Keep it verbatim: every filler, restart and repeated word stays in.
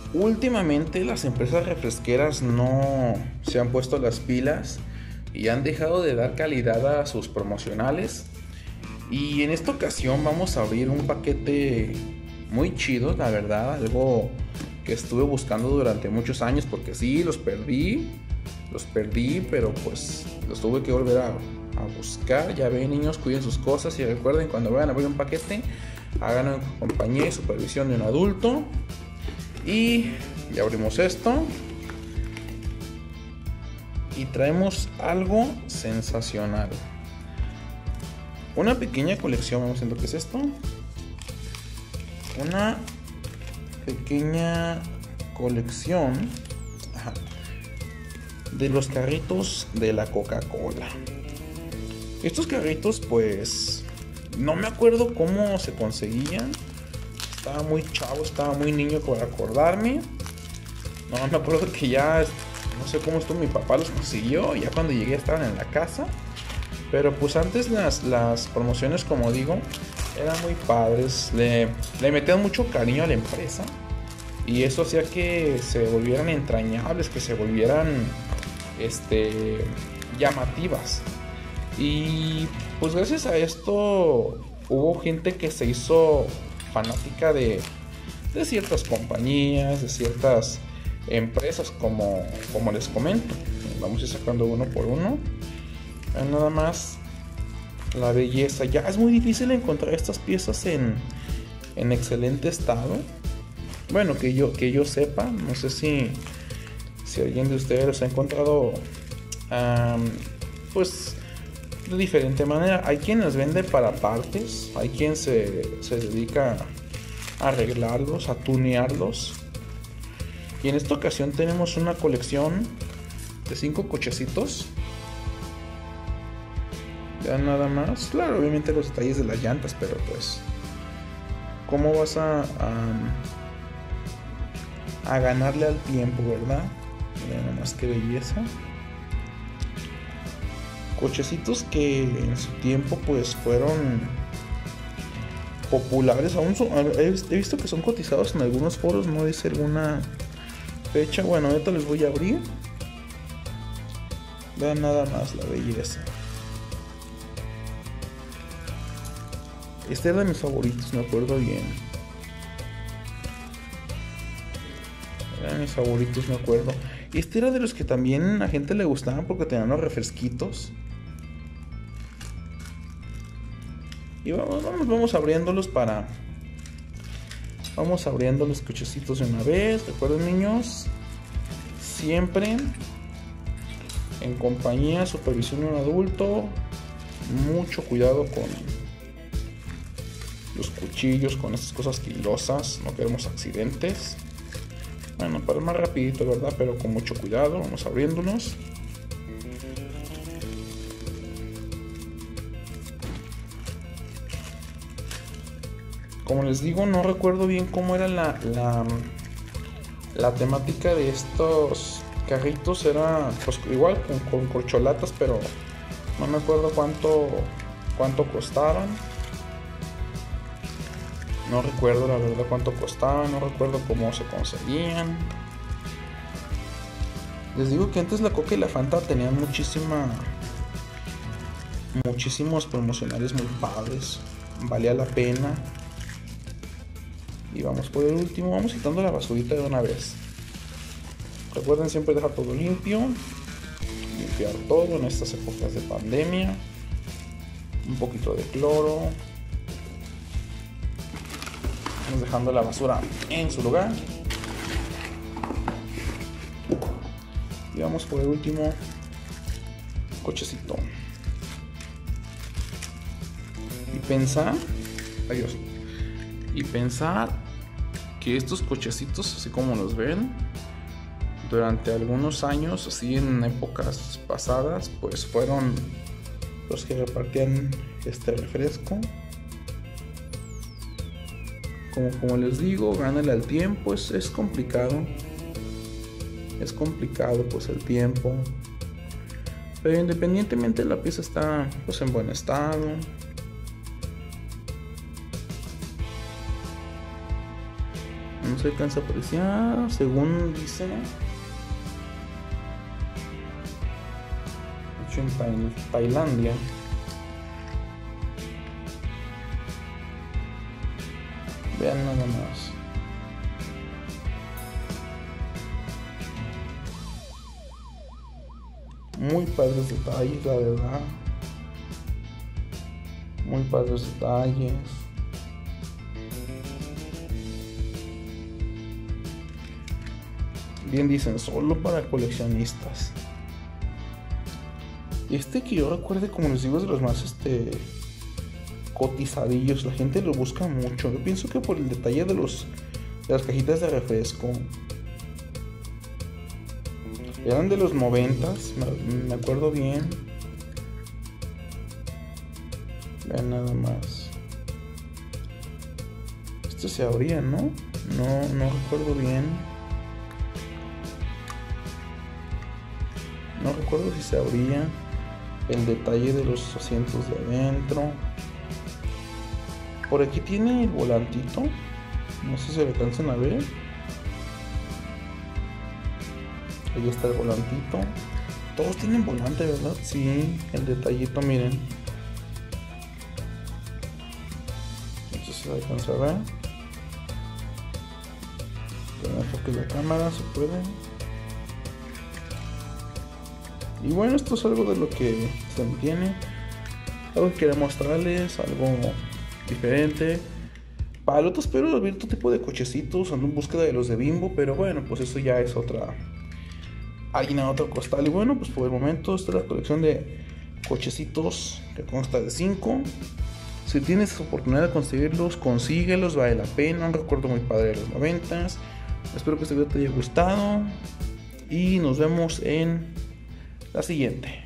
Últimamente las empresas refresqueras no se han puesto las pilas y han dejado de dar calidad a sus promocionales. Y en esta ocasión vamos a abrir un paquete muy chido, la verdad, algo que estuve buscando durante muchos años, porque sí, los perdí, los perdí, pero pues los tuve que volver a, a buscar. Ya ven, niños, cuiden sus cosas y recuerden, cuando vayan a abrir un paquete, háganlo en compañía y supervisión de un adulto. Y ya abrimos esto y traemos algo sensacional, una pequeña colección. Vamos a ver qué es esto. Una pequeña colección ajá, de los carritos de la Coca-Cola. Estos carritos, pues no me acuerdo cómo se conseguían. Estaba muy chavo, estaba muy niño para acordarme. No me acuerdo que ya, no sé cómo estuvo, mi papá los consiguió. Ya cuando llegué estaban en la casa. Pero pues antes las, las promociones, como digo, eran muy padres. Le, le metían mucho cariño a la empresa. Y eso hacía que se volvieran entrañables, que se volvieran este, llamativas. Y pues gracias a esto hubo gente que se hizo fanática de, de ciertas compañías, de ciertas empresas, como, como les comento. Vamos a ir sacando uno por uno. Nada más la belleza. Ya es muy difícil encontrar estas piezas en, en excelente estado. Bueno, que yo, que yo sepa. No sé si, si alguien de ustedes los ha encontrado um, pues de diferente manera. Hay quien los vende para partes, hay quien se, se dedica a arreglarlos, a tunearlos. Y en esta ocasión tenemos una colección de cinco cochecitos. Ya nada más. Claro, obviamente los detalles de las llantas, pero pues ¿cómo vas a, a, a ganarle al tiempo, verdad? Mira nada más qué belleza. Cochecitos que en su tiempo pues fueron populares. Aún son, he visto que son cotizados en algunos foros, no dice alguna fecha. Bueno, ahorita les voy a abrir. Vean nada más la belleza. Este era de mis favoritos, me acuerdo bien. Era de mis favoritos, me acuerdo. Este era de los que también a gente le gustaban porque tenían los refresquitos. Y vamos, vamos, vamos abriéndolos para... Vamos abriendo los cochecitos de una vez. Recuerden, niños, siempre en compañía, supervisión de un adulto. Mucho cuidado con los cuchillos, con estas cosas filosas. No queremos accidentes. Bueno, para más rapidito, ¿verdad? Pero con mucho cuidado. Vamos abriéndolos. Como les digo, no recuerdo bien cómo era la, la, la temática de estos carritos. Era pues igual con, con corcholatas, pero no me acuerdo cuánto, cuánto costaban. No recuerdo la verdad cuánto costaban, no recuerdo cómo se conseguían. Les digo que antes la Coca y la Fanta tenían muchísima, muchísimos promocionales muy padres. Valía la pena. Y vamos por el último, vamos quitando la basurita de una vez. Recuerden siempre dejar todo limpio. Limpiar todo en estas épocas de pandemia. Un poquito de cloro. Vamos dejando la basura en su lugar. Y vamos por el último cochecito. Y pensar, adiós. Y pensar que estos cochecitos, así como los ven, durante algunos años, así en épocas pasadas, pues fueron los que repartían este refresco. Como, como les digo, gánale al tiempo, es, es complicado. Es complicado pues el tiempo. Pero independientemente la pieza está pues en buen estado. No se alcanza a apreciar, según dice. Hecho en Thail- Tailandia. Vean nada más. Muy padres detalles, la verdad. Muy padres detalles. Bien dicen, solo para coleccionistas. Este que yo recuerde, como les digo, es de los más este cotizadillos. La gente lo busca mucho. Yo pienso que por el detalle de los de las cajitas de refresco. Eran de los noventas, me, me acuerdo bien. Vean nada más. Esto se abría, ¿no? No, no recuerdo bien. No recuerdo si se abría. El detalle de los asientos de adentro. Por aquí tiene el volantito. No sé si se le alcanzan a ver. Ahí está el volantito. Todos tienen volante, ¿verdad? Sí, el detallito, miren. No sé si se alcanza a ver. Con el enfoque de la cámara se puede. Y bueno, esto es algo de lo que se me tiene. Algo que quería mostrarles, algo diferente. Para el otro espero ver otro tipo de cochecitos. Ando en búsqueda de los de Bimbo, pero bueno, pues eso ya es otra harina, otro costal. Y bueno, pues por el momento esta es la colección de cochecitos que consta de cinco. Si tienes oportunidad de conseguirlos, consíguelos, vale la pena. Un recuerdo muy padre de los noventas. Espero que este video te haya gustado y nos vemos en la siguiente.